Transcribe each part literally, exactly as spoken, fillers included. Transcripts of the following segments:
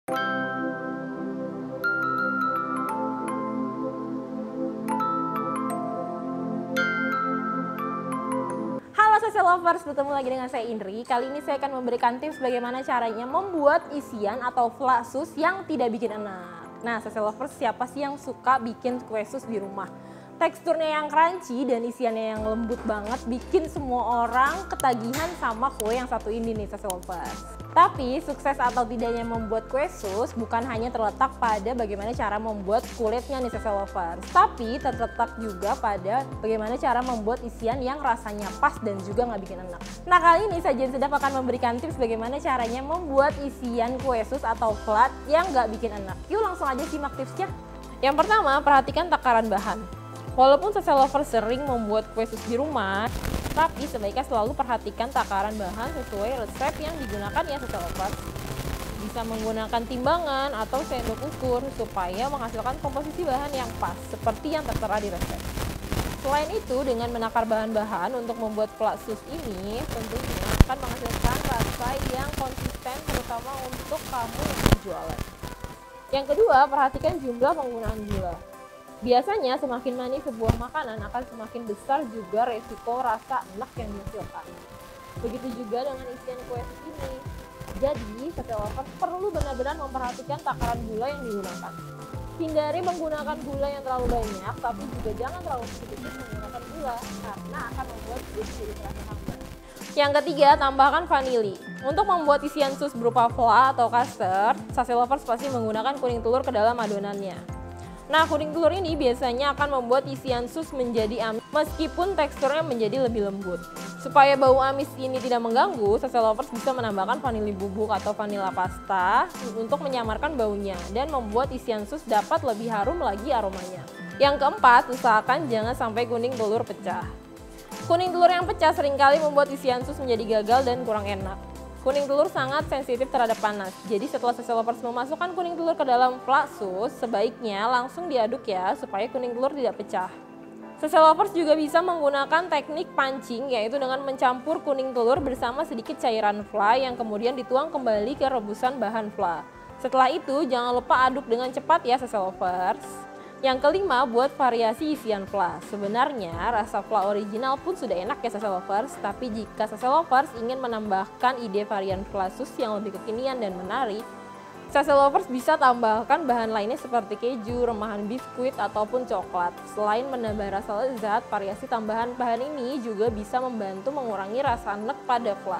Halo Sose Lovers, bertemu lagi dengan saya Indri. Kali ini saya akan memberikan tips bagaimana caranya membuat isian atau fla sus yang tidak bikin enak. Nah Sose Lovers, siapa sih yang suka bikin kue sus di rumah? Teksturnya yang crunchy dan isiannya yang lembut banget bikin semua orang ketagihan sama kue yang satu ini nih Sose Lovers. Tapi sukses atau tidaknya membuat kue sus bukan hanya terletak pada bagaimana cara membuat kulitnya nih Sose Lovers, tapi terletak juga pada bagaimana cara membuat isian yang rasanya pas dan juga nggak bikin enak. Nah kali ini Sajian Sedap akan memberikan tips bagaimana caranya membuat isian kue sus atau flat yang nggak bikin enak. Yuk langsung aja simak tipsnya. Yang pertama, perhatikan takaran bahan. Walaupun Sose Lovers sering membuat kue sus di rumah, tapi sebaiknya selalu perhatikan takaran bahan sesuai resep yang digunakan ya Sose Lovers. Bisa menggunakan timbangan atau sendok ukur supaya menghasilkan komposisi bahan yang pas seperti yang tertera di resep. Selain itu, dengan menakar bahan-bahan untuk membuat fla sus ini tentunya akan menghasilkan rasa yang konsisten terutama untuk kamu yang berjualan. Yang kedua, perhatikan jumlah penggunaan gula. Biasanya semakin manis sebuah makanan akan semakin besar juga resiko rasa enak yang dihasilkan. Begitu juga dengan isian kue sus ini. Jadi, Sose Lovers perlu benar-benar memperhatikan takaran gula yang digunakan. Hindari menggunakan gula yang terlalu banyak, tapi juga jangan terlalu sedikit menggunakan gula karena akan membuat sus jadi terasa hambar. Yang ketiga, tambahkan vanili. Untuk membuat isian sus berupa fla atau custard, Sose Lovers pasti menggunakan kuning telur ke dalam adonannya. Nah, kuning telur ini biasanya akan membuat isian sus menjadi amis meskipun teksturnya menjadi lebih lembut. Supaya bau amis ini tidak mengganggu, Sose Lovers bisa menambahkan vanili bubuk atau vanila pasta untuk menyamarkan baunya dan membuat isian sus dapat lebih harum lagi aromanya. Yang keempat, usahakan jangan sampai kuning telur pecah. Kuning telur yang pecah seringkali membuat isian sus menjadi gagal dan kurang enak. Kuning telur sangat sensitif terhadap panas, jadi setelah Sose Lovers memasukkan kuning telur ke dalam fla sus, sebaiknya langsung diaduk ya, supaya kuning telur tidak pecah. Sose Lovers juga bisa menggunakan teknik pancing, yaitu dengan mencampur kuning telur bersama sedikit cairan fla yang kemudian dituang kembali ke rebusan bahan fla. Setelah itu, jangan lupa aduk dengan cepat ya Sose Lovers. Yang kelima, buat variasi isian fla. Sebenarnya rasa fla original pun sudah enak ya Sose Lovers, tapi jika Sose Lovers ingin menambahkan ide varian fla sus yang lebih kekinian dan menarik, Sose Lovers bisa tambahkan bahan lainnya seperti keju, remahan biskuit, ataupun coklat. Selain menambah rasa lezat, variasi tambahan bahan ini juga bisa membantu mengurangi rasa enek pada fla.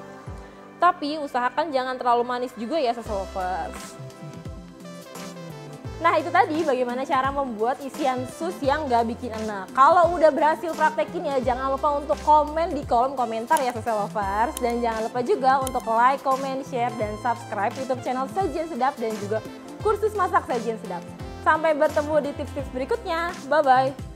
Tapi usahakan jangan terlalu manis juga ya Sose Lovers. Nah itu tadi bagaimana cara membuat isian sus yang gak bikin enak. Kalau udah berhasil praktekin ya jangan lupa untuk komen di kolom komentar ya Sose Lovers. Dan jangan lupa juga untuk like, comment, share, dan subscribe YouTube channel Sajian Sedap dan juga kursus masak Sajian Sedap. Sampai bertemu di tips-tips berikutnya. Bye-bye.